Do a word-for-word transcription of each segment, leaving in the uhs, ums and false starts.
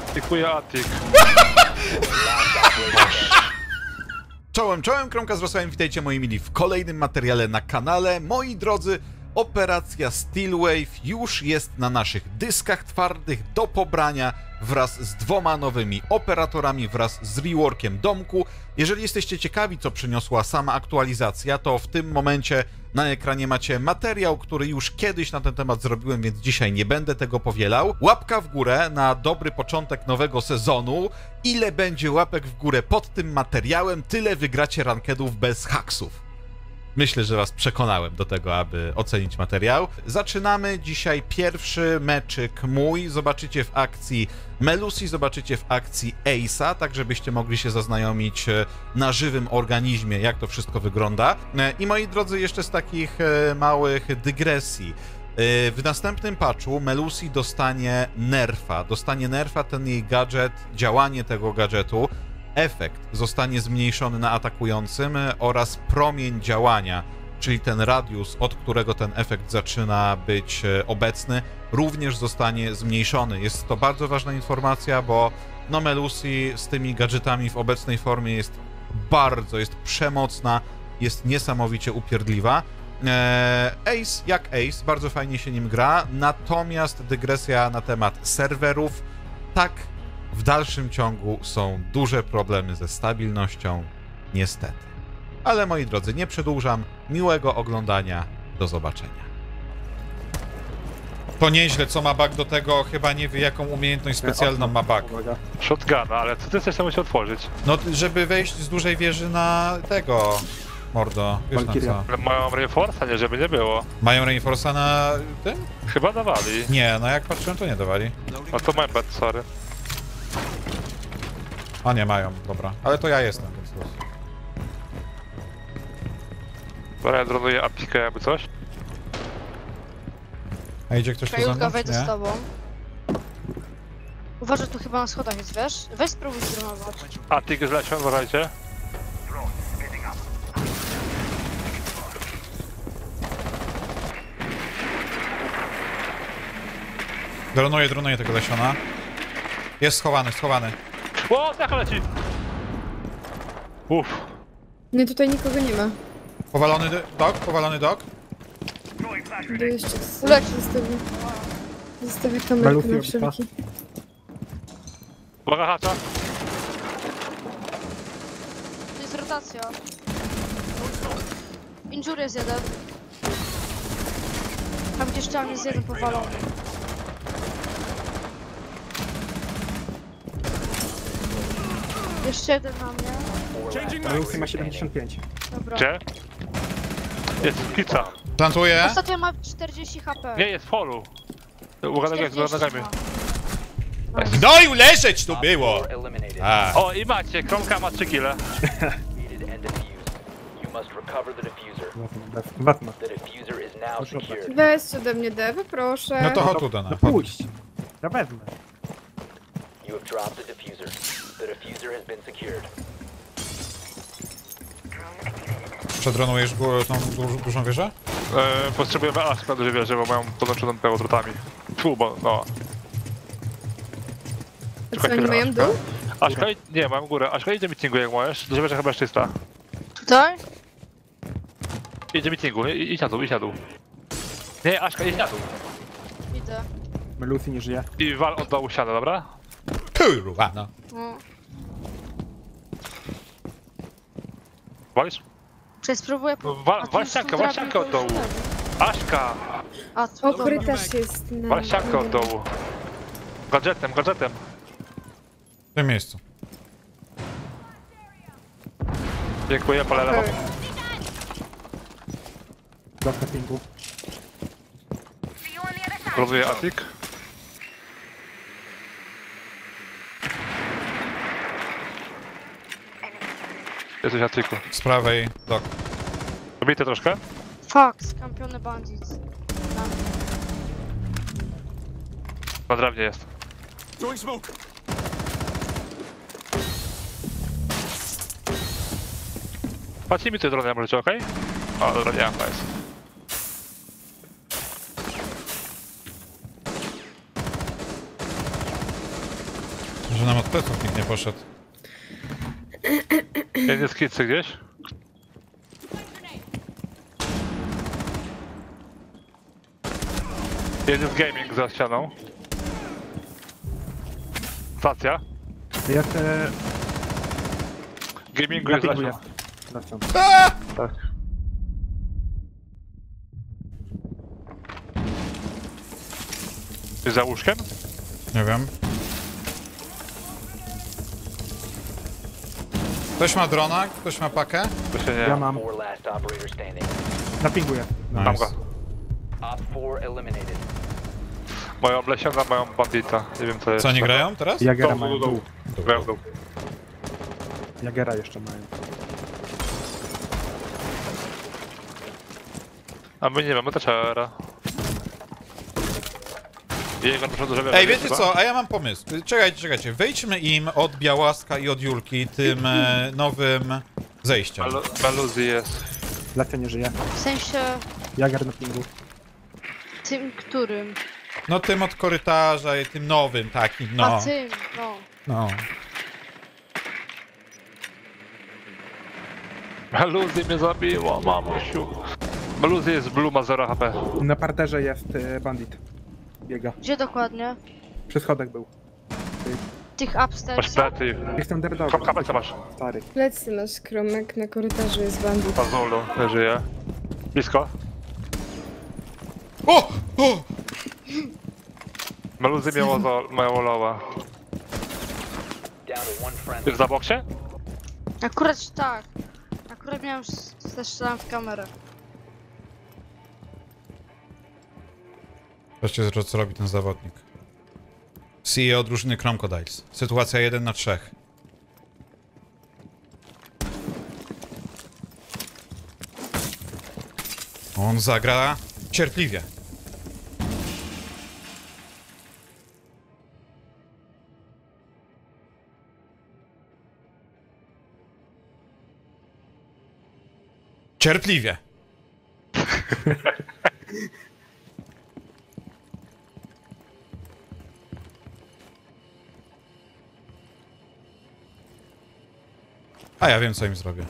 Dziękuję, Atik. Czołem, czołem, Kromka z Wrocławiem, witajcie moi mili w kolejnym materiale na kanale. Moi drodzy, operacja Steelwave już jest na naszych dyskach twardych do pobrania wraz z dwoma nowymi operatorami, wraz z reworkiem domku. Jeżeli jesteście ciekawi, co przyniosła sama aktualizacja, to w tym momencie na ekranie macie materiał, który już kiedyś na ten temat zrobiłem, więc dzisiaj nie będę tego powielał. Łapka w górę na dobry początek nowego sezonu. Ile będzie łapek w górę pod tym materiałem, tyle wygracie rankedów bez haksów. Myślę, że was przekonałem do tego, aby ocenić materiał. Zaczynamy dzisiaj pierwszy meczyk mój. Zobaczycie w akcji Melusi, zobaczycie w akcji Ace'a, tak żebyście mogli się zaznajomić na żywym organizmie, jak to wszystko wygląda. I moi drodzy, jeszcze z takich małych dygresji. W następnym patchu Melusi dostanie nerfa. Dostanie nerfa, ten jej gadżet, działanie tego gadżetu, efekt zostanie zmniejszony na atakującym oraz promień działania, czyli ten radius, od którego ten efekt zaczyna być obecny, również zostanie zmniejszony. Jest to bardzo ważna informacja, bo no Melusi z tymi gadżetami w obecnej formie jest bardzo, jest przemocna, jest niesamowicie upierdliwa. Ace jak Ace, bardzo fajnie się nim gra, natomiast dygresja na temat serwerów, tak, w dalszym ciągu są duże problemy ze stabilnością, niestety. Ale moi drodzy, nie przedłużam, miłego oglądania, do zobaczenia. To nieźle, co ma bug do tego, chyba nie wie jaką umiejętność specjalną ma bug. Shotguna, ale co ty chcesz tam musi otworzyć? No, żeby wejść z dużej wieży na tego, mordo, wiesz na co. Ale mają reinforce'a, nie, żeby nie było. Mają reinforce'a na tym? Chyba dawali. Nie, no jak patrzyłem, to nie dawali. No to mam bad, sorry. A nie, mają, dobra. Ale to ja jestem, więc los. Dobra, ja dronuję apikę, jakby coś. A idzie ktoś tu za Kajutka, mną? wejdę Nie? z tobą. Uważaj, tu chyba na schodach jest, wiesz? Weź spróbuj zdronować. Atik zleciał, uważajcie. Dronuję, dronuję tego lesiona. Jest schowany, schowany. O, tak leci! Uff. Nie, tutaj nikogo nie ma. Powalony dog, powalony dog. To jeszcze Leci. zostawię. Zostawię kamerkę na wszelki. Uwaga, hacza. To jest rotacja. Injury jest jeden. Tam gdzie ścian jest jeden powalony. Jeszcze jeden na mnie. Melusi ma siedemdziesiąt pięć. Dobra. Gdzie? Jest pizza. Plantuję. Ostatnio ma czterdzieści H P. Nie, jest w holu. Uwaga, jak czterdzieści za nogami. ma. No i leżeć tu było! A. O, i macie, Kromka ma trzy kile. Wezmę. Weź ode mnie dewy, proszę. No to chodź tu do nas. No pójdź. Ja wezmę. Przedronujesz górę, tą du dużą wieżę? E, potrzebujemy Ashka do wieży, bo mają podłączoną pełodrotami. Tu, bo no. A co, oni mają dół? Ashka, nie, mam górę. Ashka, idzie meetingu jak możesz. Do wieży chyba jest czysta. Tutaj? Idzie meetingu, I- idź na dół, idź na dół. Nie, Ashka, idź na dół. Idę. Melusi nie żyje. I wal od dołu ścianę, dobra? Kurwa, no. No. Walisz? Czy spróbuję po... Wal, A tu wal już ściankę, tą wal ściankę od dołu. drabinką Ashka! A, tu O, dobra. korytarz jest na... Wal ściankę od dołu. Gadżetem, gadżetem. W tym miejscu. Dziękuję, palę lewo. Dawka pingu. Rozuję Atik. Jesteś Atiku. Z prawej dog. Dobity troszkę? Fuck, skampiony bandit. Tam. Na drewnie jest. Patrzcie mi tutaj dronę, możecie, okej? Okay? O, dobra, nie mam, nice. Że nam od pleców nikt nie poszedł. Jeden jest kicy gdzieś. Jeden jest gaming za ścianą. Stacja. Jest... E, Gamingu na jest za pingu ścianą. jest. Wracam. Tak. Jest za łóżkiem? Nie wiem. Ktoś ma drona? Ktoś ma pakę? To się nie... Ja mam. Four last operator standing. Na pingu jest. Mam go. Op four eliminated. Moją Lesiana, mają bandita. Nie wiem co jest. Co, nie grają teraz? Jagera Dół, mają. dół, dół. Dół. Grają w dół. Jagera jeszcze mają. A my nie mamy też era. Jego na przodu, żeby... Ej, wiecie co? A ja mam pomysł. Czekajcie, czekajcie. Wejdźmy im od Białaska i od Julki tym e, nowym zejściem. Baluzji jest. Lecia nie żyje. W sensie Jager na pingu. tym, którym. No tym od korytarza i tym nowym takim, no. A tym, no. No. Baluzji mnie zabiło, mamusiu. Baluzji jest blue, ma zero H P. Na parterze jest e, bandit. Biega. Gdzie dokładnie? Przy schodach był. Tych Masz upstairs. plecy. Jest underdog. Kopka plecy masz. Stary. Plecy masz, Kromek, na korytarzu jest bandit. Pazulu, nie żyje. Blisko. O! O! Baluzji miało, za, miało loła. Down to one friendly. Jest za boksie? Akurat tak. Akurat miałem strzelam w kamerę. Zobaczcie, co robi ten zawodnik. C E O drużyny Crocodiles. Sytuacja jeden na trzech. On zagra cierpliwie. Cierpliwie. A ja wiem, co im zrobię.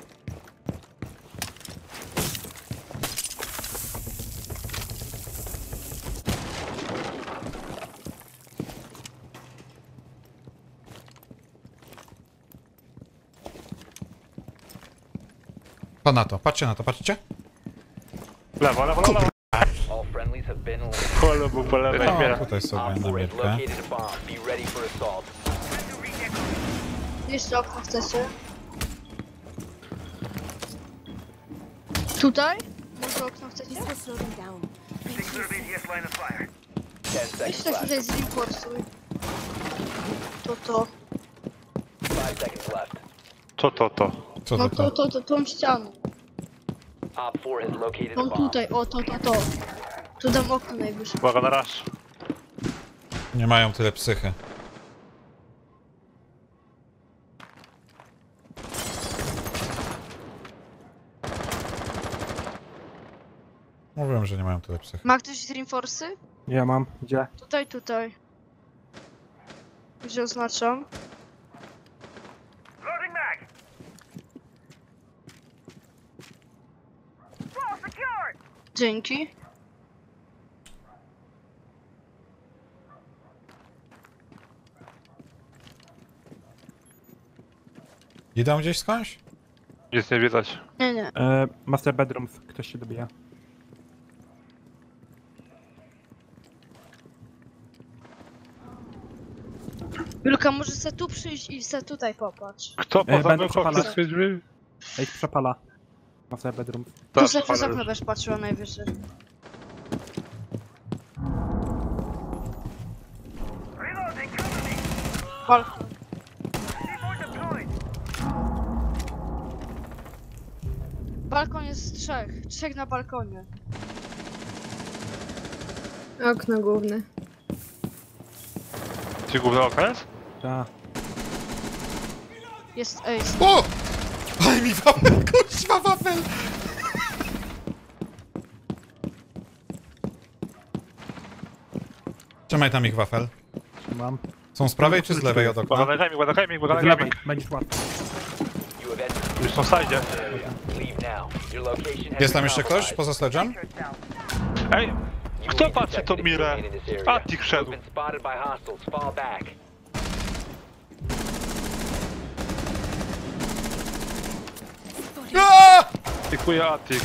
Pa na to, patrzcie na to, patrzcie. Lewo, lewo, lewo. All friendlies have been eliminated. Pole był po lewej. O, Śmierę. tutaj sobie Op na four has mierkę. located a bomb. Be ready for assault. Jeszcze okno chcecie? Tutaj? Może okno chcecie? Ten seconds Jeszcze left. tutaj zreinforcuj. To to. Five seconds left. Co to, to? Co No to to, to? to, to, tą ścianę. Op four has located a Tą bomb. tutaj, o to, to, to. Tu dam okno najwyższe. Uwaga na rush. Nie mają tyle psychy. Mówiłem, że nie mają tyle psychy. Ma ktoś reinforcy? Ja mam. Gdzie? Tutaj, tutaj. Gdzie oznaczam? Dzięki. Idą gdzieś skądś? Nic nie widać. Nie, nie. E, master bedrooms. Ktoś się dobija. Julka, może se tu przyjść i se tutaj popatrz. Kto będę pozamykał przepalać. wszystkie drzwi? Ej, przepala. Master bedrooms. Tu Tak, se przez ale- okno będziesz patrzyła najwyżej. Balkon. Balkon jest trzech. Trzech na balkonie. Okno główne. Ci główny okno jest? Ta. Jest ace. O! Ale mi wafel, kurwa wafel! Trzymaj tam ich wafel. Mam. Są z prawej czy z lewej od okna? Uwaga na gaming, uwaga na gaming, uwaga Z na lewej, gaming. będziesz łatwy. You have entered Już są w sajdzie. the area. Leave now. Your location has Jest tam been jeszcze ktoś compromised. poza sledge'em? Ej, You kto will be patrzy tą detected if you mirę? remain in this area. Atik szedł. You've been spotted by hostiles. Fall back. Aaaa! Dziękuję, Atik.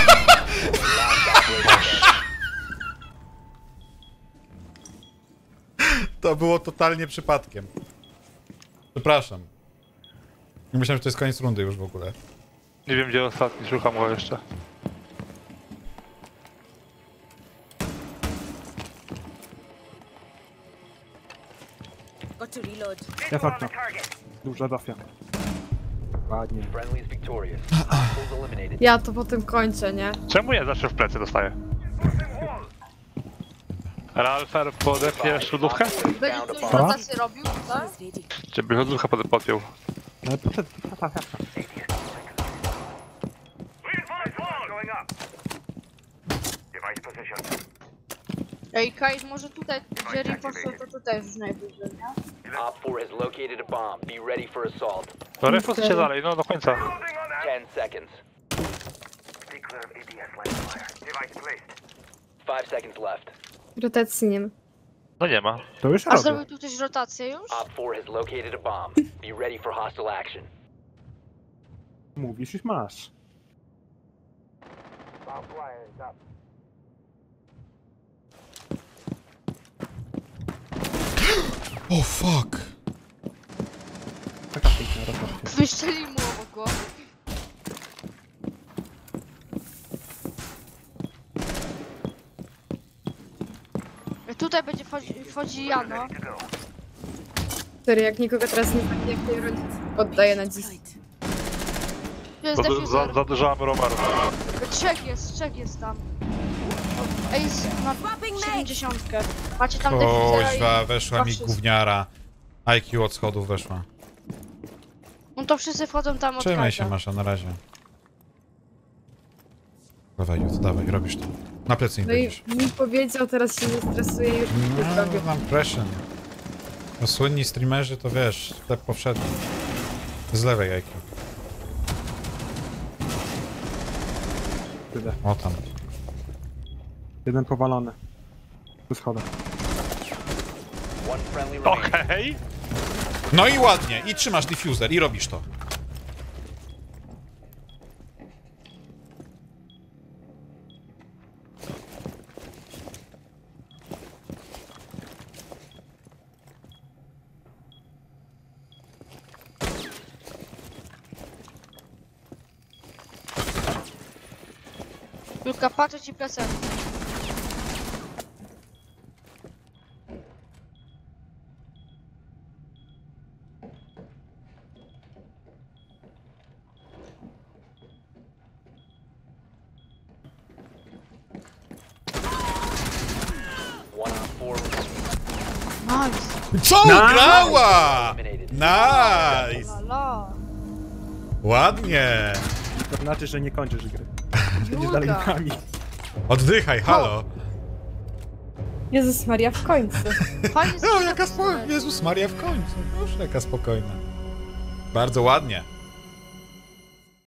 To było totalnie przypadkiem. Przepraszam. Nie myślałem, że to jest koniec rundy już w ogóle. Nie wiem gdzie ostatni, szukam go jeszcze. Got to reload. Jest okno. Duża Zofia. Ładnie. Friendly is victorious. Hostiles eliminated. Ja to potem kończę, nie? Czemu ja zawsze w plecy dostaję? Ralfer podepniesz lodówkę? Będzie tu Co? rotację robił, tak? Is ready. Czy by lodówkę pod- podpiął? Ale poszedł, tak, tak, tak. Ej, Kai, może tutaj, gdzie reinforcją, to tutaj już najbliżej, nie? Op four has located a bomb. Be ready for assault. No refus się dalej, no do końca. Ten seconds. Five seconds left. Rotacji nie ma. No nie ma. To już A robię. zrobił tu też rotację już? Op four has located a bomb. Be ready for hostile action. Mówisz, już masz. O fuck! Taka piękna rotacja. Wyszczeli mu obok głowy. Tutaj będzie wchodzi, wchodzi Jano. Który jak nikogo teraz nie zabije, jak tej rodzic oddaje na dziś. Tu jest Za, za, defuser. za dużo mamy Romaru. Trzech jest, trzech jest tam. Ej, jest na siedemdziesiątkę. Macie tam defuzera i... Kuźwa, weszła mi Faszyst. gówniara. I Q od schodów weszła. No to wszyscy wchodzą tam od Trzymaj się, każda. Masza, na razie. Dawaj, Jut, dawaj, robisz to. Na plecy im No i będziesz. mi powiedział, teraz się nie stresuje już nie No, zrobię. mam pression. No, słynni streamerzy to wiesz, tak powszedni. Z lewej I Q. Tyle. O tam. Jeden powalony. Tu schodem. One friendly remaining. Okej. No i ładnie, i trzymasz diffuser i robisz to. Julka, patrzę ci plecem. One op four Nice. Co ugrała? eliminated. Nice! Lala. Ładnie! To znaczy, że nie kończysz gry. Będziesz dalej Julka. nami. Oddychaj, halo! Jezus Maria, w końcu. Fajnie O, zginął jaka pistolet. spokojna! Jezus Maria w końcu. Proszę, jaka spokojna. Bardzo ładnie.